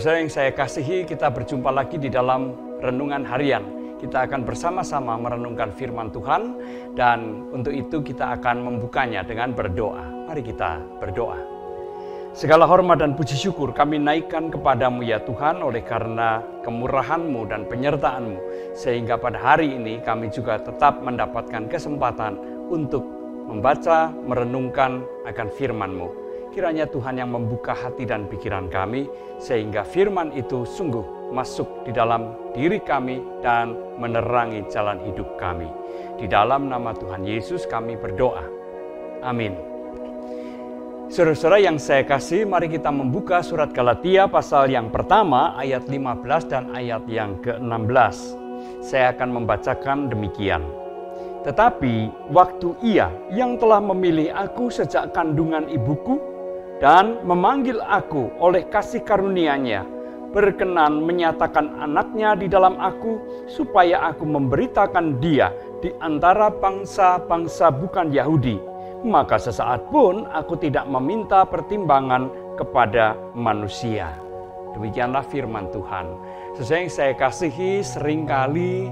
Saudara yang saya kasihi, kita berjumpa lagi di dalam renungan harian. Kita akan bersama-sama merenungkan firman Tuhan, dan untuk itu kita akan membukanya dengan berdoa. Mari kita berdoa. Segala hormat dan puji syukur kami naikkan kepadamu ya Tuhan, oleh karena kemurahan-Mu dan penyertaan-Mu, sehingga pada hari ini kami juga tetap mendapatkan kesempatan untuk membaca, merenungkan akan firman-Mu. Kiranya Tuhan yang membuka hati dan pikiran kami, sehingga firman itu sungguh masuk di dalam diri kami dan menerangi jalan hidup kami. Di dalam nama Tuhan Yesus kami berdoa. Amin. Saudara-saudara yang saya kasih, mari kita membuka surat Galatia pasal yang pertama, ayat 15 dan ayat yang ke-16. Saya akan membacakan demikian. Tetapi waktu Ia yang telah memilih aku sejak kandungan ibuku dan memanggil aku oleh kasih karunia-Nya, berkenan menyatakan anaknya di dalam aku, supaya aku memberitakan Dia di antara bangsa-bangsa bukan Yahudi, maka sesaat pun aku tidak meminta pertimbangan kepada manusia. Demikianlah firman Tuhan. Sesuai yang saya kasihi, seringkali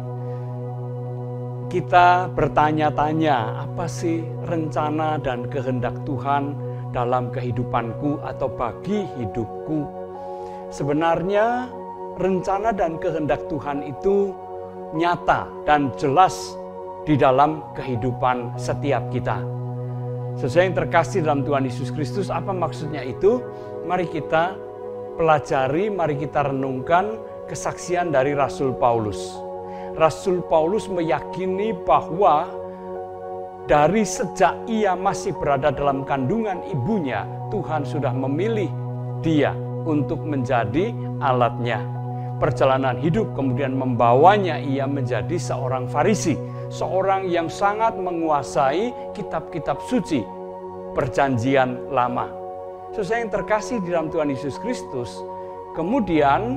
kita bertanya-tanya, apa sih rencana dan kehendak Tuhan dalam kehidupanku atau bagi hidupku? Sebenarnya rencana dan kehendak Tuhan itu nyata dan jelas di dalam kehidupan setiap kita. Sesuai yang terkasih dalam Tuhan Yesus Kristus, apa maksudnya itu? Mari kita pelajari, mari kita renungkan kesaksian dari Rasul Paulus. Rasul Paulus meyakini bahwa dari sejak ia masih berada dalam kandungan ibunya, Tuhan sudah memilih dia untuk menjadi alatnya. Perjalanan hidup kemudian membawanya ia menjadi seorang Farisi, seorang yang sangat menguasai kitab-kitab suci Perjanjian Lama. Sesuai yang terkasih di dalam Tuhan Yesus Kristus, kemudian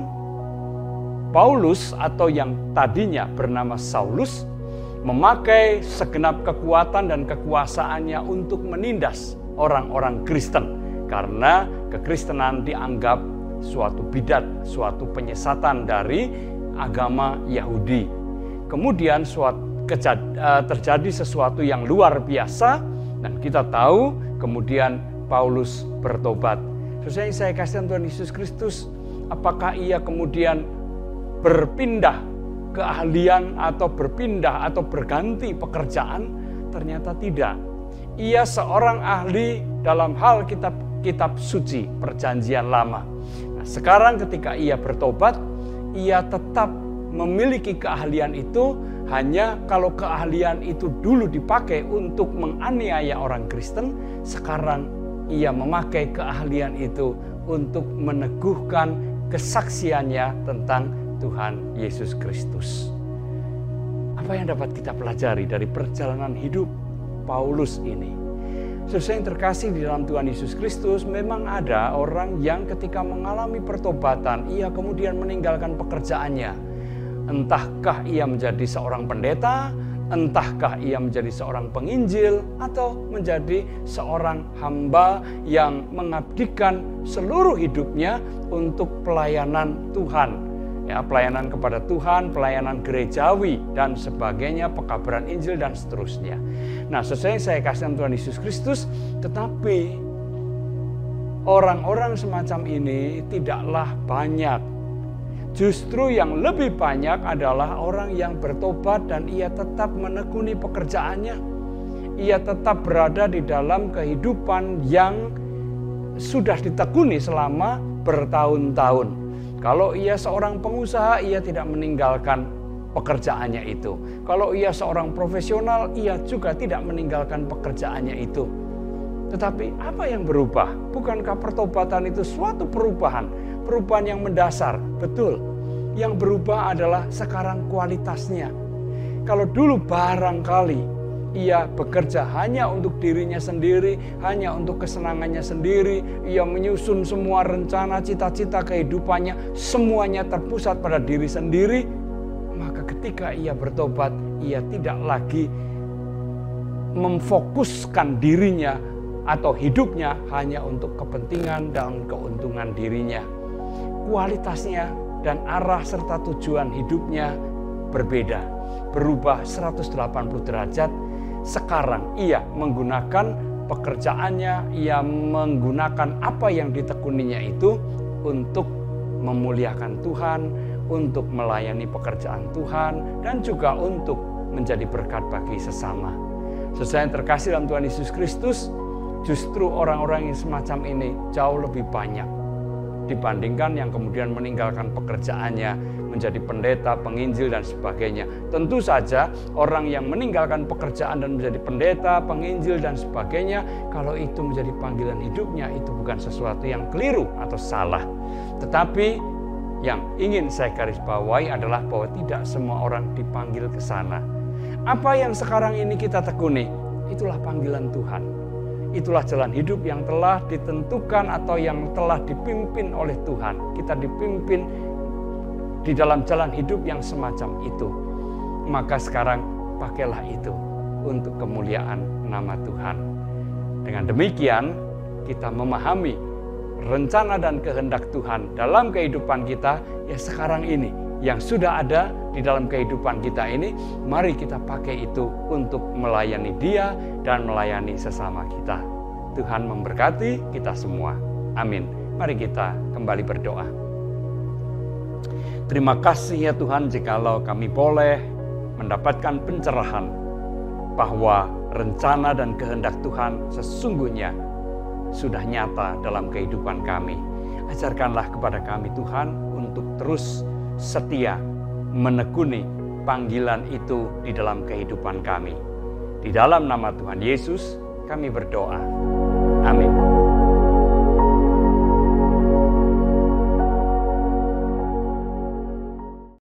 Paulus atau yang tadinya bernama Saulus memakai segenap kekuatan dan kekuasaannya untuk menindas orang-orang Kristen, karena kekristenan dianggap suatu bidat, suatu penyesatan dari agama Yahudi. Kemudian terjadi sesuatu yang luar biasa, dan kita tahu kemudian Paulus bertobat. Sesuai yang saya kasih Tuhan Yesus Kristus, apakah ia kemudian berpindah keahlian atau berpindah atau berganti pekerjaan? Ternyata tidak. Ia seorang ahli dalam hal kitab suci Perjanjian Lama. Nah, sekarang ketika ia bertobat, ia tetap memiliki keahlian itu, hanya kalau keahlian itu dulu dipakai untuk menganiaya orang Kristen, sekarang ia memakai keahlian itu untuk meneguhkan kesaksiannya tentang Tuhan Yesus Kristus. Apa yang dapat kita pelajari dari perjalanan hidup Paulus ini? Sesuai yang terkasih di dalam Tuhan Yesus Kristus, memang ada orang yang ketika mengalami pertobatan, ia kemudian meninggalkan pekerjaannya. Entahkah ia menjadi seorang pendeta, entahkah ia menjadi seorang penginjil, atau menjadi seorang hamba yang mengabdikan seluruh hidupnya untuk pelayanan Tuhan. Ya, pelayanan kepada Tuhan, pelayanan gerejawi dan sebagainya, pekabaran Injil dan seterusnya. Nah, sesuai yang saya kasih Tuhan Yesus Kristus, tetapi orang-orang semacam ini tidaklah banyak. Justru yang lebih banyak adalah orang yang bertobat dan ia tetap menekuni pekerjaannya. Ia tetap berada di dalam kehidupan yang sudah ditekuni selama bertahun-tahun. Kalau ia seorang pengusaha, ia tidak meninggalkan pekerjaannya itu. Kalau ia seorang profesional, ia juga tidak meninggalkan pekerjaannya itu. Tetapi apa yang berubah? Bukankah pertobatan itu suatu perubahan yang mendasar? Betul. Yang berubah adalah sekarang kualitasnya. Kalau dulu barangkali ia bekerja hanya untuk dirinya sendiri, hanya untuk kesenangannya sendiri. Ia menyusun semua rencana, cita-cita kehidupannya, semuanya terpusat pada diri sendiri. Maka ketika ia bertobat, ia tidak lagi memfokuskan dirinya atau hidupnya hanya untuk kepentingan dan keuntungan dirinya. kualitasnya dan arah serta tujuan hidupnya berbeda, berubah 180 derajat. Sekarang ia menggunakan pekerjaannya, ia menggunakan apa yang ditekuninya itu untuk memuliakan Tuhan, untuk melayani pekerjaan Tuhan, dan juga untuk menjadi berkat bagi sesama. Saudara yang terkasih dalam Tuhan Yesus Kristus, justru orang-orang yang semacam ini jauh lebih banyak dibandingkan yang kemudian meninggalkan pekerjaannya, menjadi pendeta, penginjil, dan sebagainya. Tentu saja orang yang meninggalkan pekerjaan dan menjadi pendeta, penginjil, dan sebagainya, kalau itu menjadi panggilan hidupnya, itu bukan sesuatu yang keliru atau salah. Tetapi yang ingin saya garis bawahi adalah bahwa tidak semua orang dipanggil ke sana. Apa yang sekarang ini kita tekuni, itulah panggilan Tuhan. Itulah jalan hidup yang telah ditentukan atau yang telah dipimpin oleh Tuhan. Kita dipimpin di dalam jalan hidup yang semacam itu. Maka sekarang pakailah itu untuk kemuliaan nama Tuhan. Dengan demikian kita memahami rencana dan kehendak Tuhan dalam kehidupan kita ya sekarang ini. Yang sudah ada di dalam kehidupan kita ini, mari kita pakai itu untuk melayani Dia dan melayani sesama kita. Tuhan memberkati kita semua. Amin. Mari kita kembali berdoa. Terima kasih ya Tuhan jikalau kami boleh mendapatkan pencerahan bahwa rencana dan kehendak Tuhan sesungguhnya sudah nyata dalam kehidupan kami. Ajarkanlah kepada kami Tuhan untuk terus setia menekuni panggilan itu di dalam kehidupan kami. Di dalam nama Tuhan Yesus kami berdoa.